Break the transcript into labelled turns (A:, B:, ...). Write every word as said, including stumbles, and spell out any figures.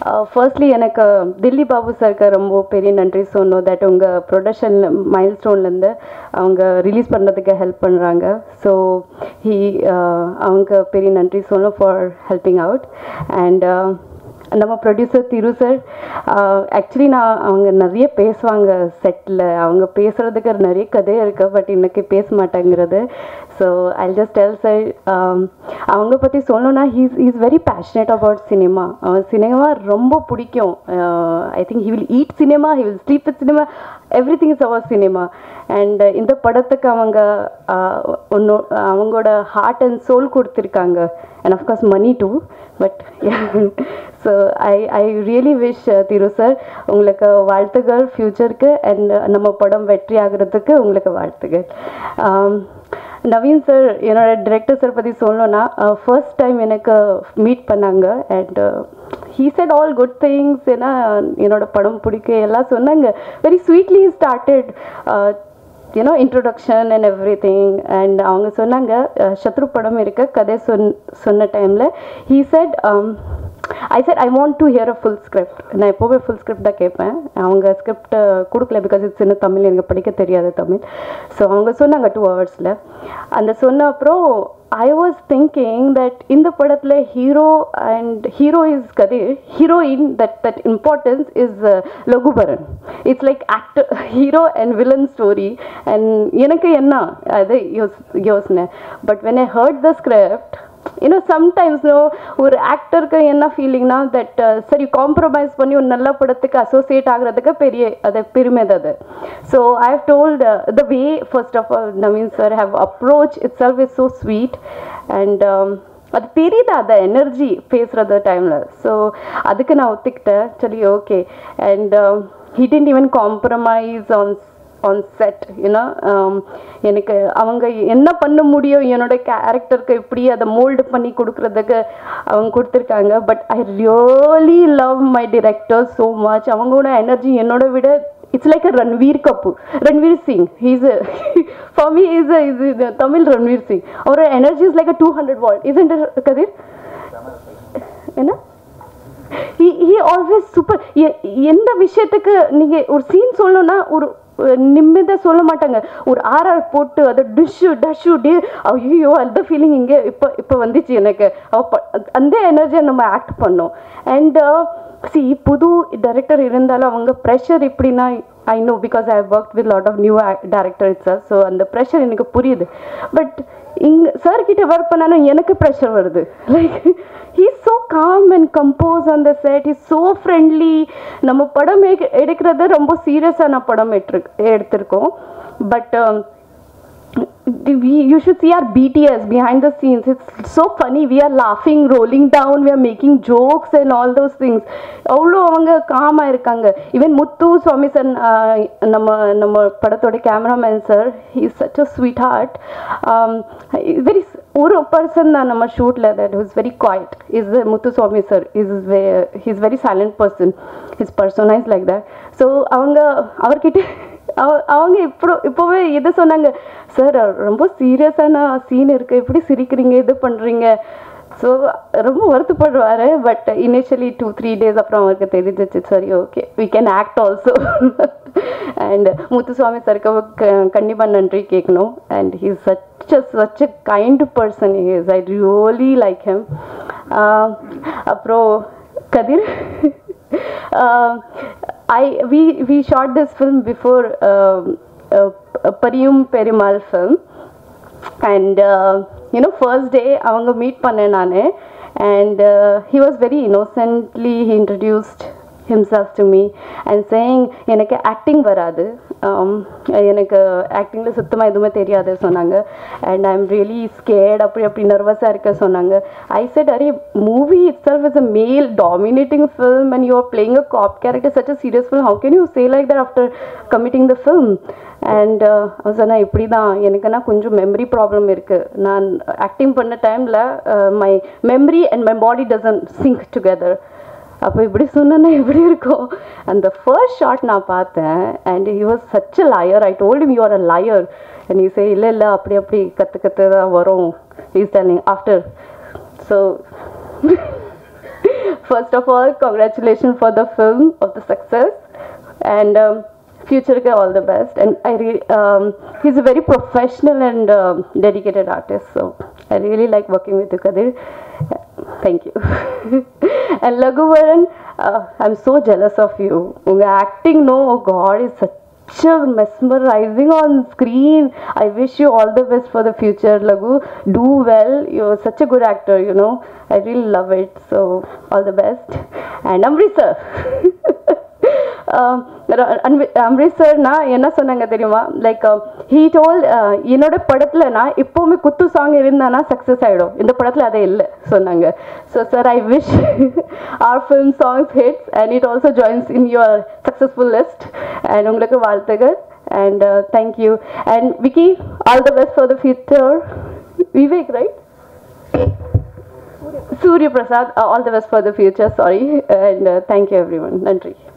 A: Firstly எனக்கு தில்லி பாபு சாருக்கு ரொம்ப பெரிய நன்றி சொன்னோம். தட் உங்கள் ப்ரொடக்ஷன் மைல் ஸ்டோன்லேருந்து அவங்க ரிலீஸ் பண்ணுறதுக்கு ஹெல்ப் பண்ணுறாங்க. ஸோ ஹீ அவங்க பெரிய நன்றி சொன்னோம் ஃபார் ஹெல்பிங் அவுட். அண்ட் நம்ம ப்ரொடியூசர் திரு சார், ஆக்சுவலி நான் அவங்க நிறைய பேசுவாங்க செட்டில், அவங்க பேசுகிறதுக்கு நிறைய கதையே இருக்குது, பட் இன்னைக்கு பேச மாட்டேங்கிறது. So I just tell sir, அவங்க பற்றி சொல்லணும்னா he's is very passionate about cinema. அவன் சினிமா ரொம்ப பிடிக்கும். I think he will eat cinema, he will sleep with cinema, every thing is அவர் சினிமா. அண்ட் இந்த படத்துக்கு அவங்க ஒன்று அவங்களோட ஹார்ட் அண்ட் சோல் கொடுத்துருக்காங்க. And of course Mani too. But so I I really wish Thiru sir உங்களுக்கு வாழ்த்துக்கள் ஃப்யூச்சருக்கு. அண்ட் நம்ம படம் வெற்றி ஆகிறதுக்கு உங்களுக்கு வாழ்த்துக்கள். நவீன் சார், என்னோட டிரெக்டர் சார் பற்றி சொல்லணும்னா, ஃபர்ஸ்ட் டைம் எனக்கு மீட் பண்ணாங்க. And he said all good things. ஏன்னா என்னோட படம் பிடிக்க எல்லாம் சொன்னாங்க. Very sweetly started you know introduction and every thing. And அவங்க சொன்னாங்க சத்ரு படம் இருக்க கதை சொன் சொன்ன டைமில் he said um, I said I want to hear a full script. நான் எப்போவே ஃபுல் ஸ்கிரிப்ட் தான் கேட்பேன். அவங்க ஸ்கிரிப்ட் கொடுக்கல, பிகாஸ் இட்ஸ் இன்னும் தமிழ் எனக்கு படிக்க தெரியாது தமிழ். ஸோ அவங்க சொன்னாங்க டூ ஹவர்ஸில். அந்த சொன்ன அப்புறம் I was thinking that in the படத்தில் hero and hero is Kathir, heroine that that importance is Lagubaran. It's like actor hero and villain story. And எனக்கு என்ன அது யோஸ் யோசனை. But when I heard the script, you know sometimes no ஒரு ஆக்டருக்கு என்ன ஃபீலிங்னா that சரி காம்ப்ரமைஸ் பண்ணி ஒரு நல்ல படத்துக்கு அசோசியேட் ஆகிறதுக்கு பெரிய அது பெருமை அது. So I have told the way first of all Naveen sir how approach itself is so sweet. And அது தெரியுது அந்த எனர்ஜி பேசுகிறது டைமில். ஸோ அதுக்கு நான் ஒத்துக்கிட்டேன். சரி okay. And he didn't even compromise on on set. ஏன்னா எனக்கு அவங்க என்ன பண்ண முடியும் என்னோட கேரக்டருக்கு இப்படி அதை மோல்டு பண்ணி கொடுக்குறதுக்கு அவங்க கொடுத்துருக்காங்க. But I really love my director so much. அவங்களோட எனர்ஜி என்னோட விட it's like a Ranveer Kapoor Ranveer Singh. He's for me is is Tamil Ranveer Singh. அவரோட energy is like a two hundred watt. Is Kathir என்ன ஹி ஹி ஆல்வேஸ் சூப்பர். எந்த விஷயத்துக்கு நீங்கள் ஒரு சீன் சொல்லணும்னா ஒரு நிம்மதியாக சொல்ல மாட்டாங்க. ஒரு ஆர்ஆர் போட்டு அதை டிஷ்ஷு டஷ்ஷு டே ஐயோ அந்த ஃபீலிங் இங்கே இப்போ இப்போ வந்துச்சு எனக்கு. அந்த எனர்ஜியை நம்ம ஆக்ட் பண்ணோம். அண்ட் சி புது டைரக்டர் இருந்தாலும் அவங்க ப்ரெஷர் எப்படின்னா I know, because I work with lot of new director sir. So அந்த ப்ரெஷர் எனக்கு புரியுது. பட் இங்கே சார்கிட்ட ஒர்க் பண்ணாலும் எனக்கு ப்ரெஷர் வருது. Like he is so calm and composed on the set. He is so friendly. நம்ம படம் எடுக்கிறது ரொம்ப சீரியஸான படம் எடுத்திருக்கோம். But we, you should see our B T S behind the scenes. It's so funny. We are laughing, rolling down, we are making jokes and all those things. அவ்வளோ அவங்க காமாக இருக்காங்க. ஈவன் முத்து சுவாமி சார், நம்ம நம்ம படத்தோட cameraman sir, he is such a sweetheart. um, very ஒரு person தான் நம்ம ஷூட்டில் that was very quiet is Muthu Swamy sir. is he is very silent person. his persona is like that. so அவங்க அவர்கிட்ட அவ அவங்க இப்போ இப்போவே எது சொன்னாங்க, சார் ரொம்ப சீரியஸான சீன் இருக்குது, எப்படி சிரிக்கிறீங்க இது பண்ணுறீங்க. ஸோ ரொம்ப வருத்தப்படுவார். But initially two three days அப்புறம் அவருக்கு தெரிஞ்சிச்சு சரி okay we can act also. And Muthuswamy சாருக்கு கண்டிப்பாக நன்றி கேட்கணும். And he is such a such a kind person. He is I really like him. அப்புறம் Kathir, uh, I we we shot this film before uh, uh, Pariyum Perimal film. And uh, you know first day avanga meet panne nane. And uh, he was very innocently he introduced himself to me and saying எனக்கு acting வராது, எனக்கு ஆக்டிங்கில் சுத்தமாக எதுவுமே தெரியாது சொன்னாங்க. And I am really scared, அப்படி அப்படி நர்வஸாக இருக்க சொன்னாங்க. ஐ செட் அரே movie itself is a male dominating film and you are playing a cop character such a serious film, how can you say like that after committing the film. And சொன்னால் இப்படி தான் எனக்குன்னா கொஞ்சம் memory problem இருக்குது. நான் acting பண்ண டைமில் my memory and my body doesn't sync together. அப்போ இப்படி சொன்னா எப்படி இருக்கும். அந்த ஃபர்ஸ்ட் ஷாட் நான் பார்த்தேன். And he was such a liar. I told him you are a liar. And he say இல்லை இல்லை அப்படி அப்படி கற்று கற்று தான் வரும். He is telling after. So first of all, congratulations for the film of the success, and um, future ke all the best. And I re- um, he's a very professional and um, dedicated artist, so I really like working with you, Kadir. Thank you. And Laghuvaran, uh, I'm so jealous of you. Unga acting, no, oh God, is such a mesmerizing on screen. I wish you all the best for the future, Laghu. Do well. You're such a good actor, you know. I really love it. So, all the best. And Amritsar. Amrit sir நான் என்ன சொன்னாங்க தெரியுமா, like he toll என்னோட படத்தில் நான் எப்போவுமே குத்து song இருந்தானா சக்ஸஸ் ஆகிடும், இந்த படத்தில் அதை இல்லை சொன்னாங்க. So sir, I wish our film songs hits and it also joins in your successful list. And உங்களுக்கு வாழ்த்துகள். And thank you. And Vicky, all the best for the future. Vivek, right? Surya Prasad, uh, all the best for the future. Sorry. And uh, thank you everyone. Nandri.